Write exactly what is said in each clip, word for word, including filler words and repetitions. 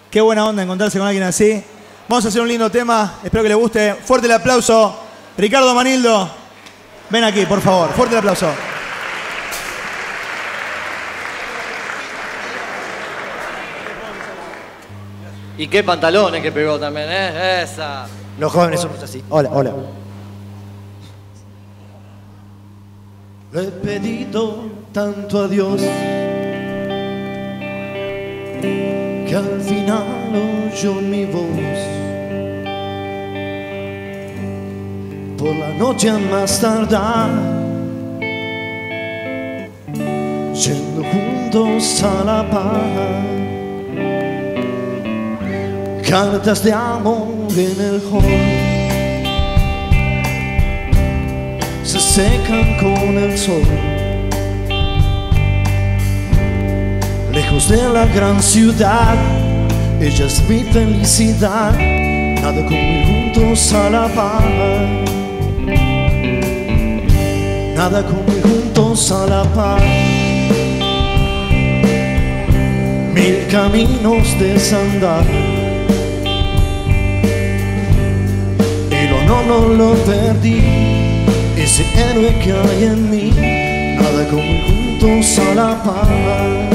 Qué buena onda encontrarse con alguien así. Vamos a hacer un lindo tema, espero que les guste. Fuerte el aplauso. Ricardo Manildo, ven aquí, por favor. Fuerte el aplauso. Y qué pantalones que pegó también, ¿eh? Esa. Los jóvenes somos así. Hola, hola. Le he pedido tanto a Dios que al final oyó mi voz. Por la noche a más tardar, yendo juntos a la paz. Cartas de amor en el hall se secan con el sol. Lejos de la gran ciudad, ella es mi felicidad. Nada como ir juntos a la paz. Nada como ir juntos a la paz. Mil caminos desandar. No, no lo perdí, ese héroe que hay en mí. Nada como ir juntos a la paz.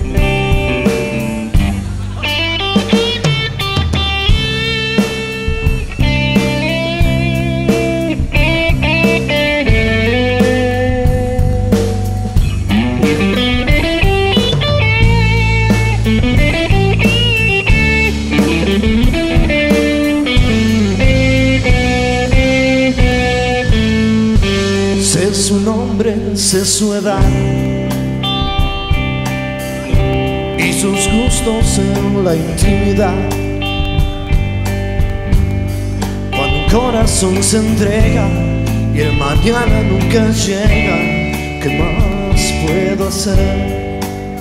Sé su nombre, sé su edad y sus gustos en la intimidad. Cuando un corazón se entrega y el mañana nunca llega, ¿qué más puedo hacer?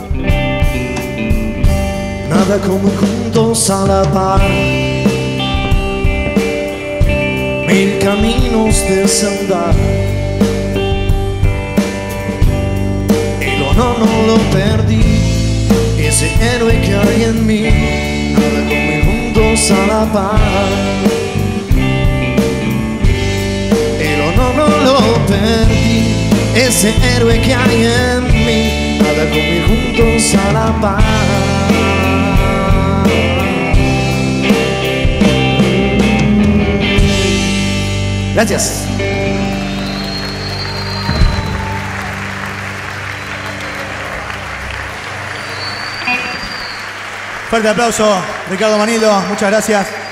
Nada como ir juntos a la paz. Mil caminos desandar. No, no lo perdí, ese héroe que hay en mí. Nada como ir juntos a la paz. Pero no, no lo perdí, ese héroe que hay en mí. Nada como ir juntos a la paz. Gracias. Fuerte aplauso, Ricardo Manildo, muchas gracias.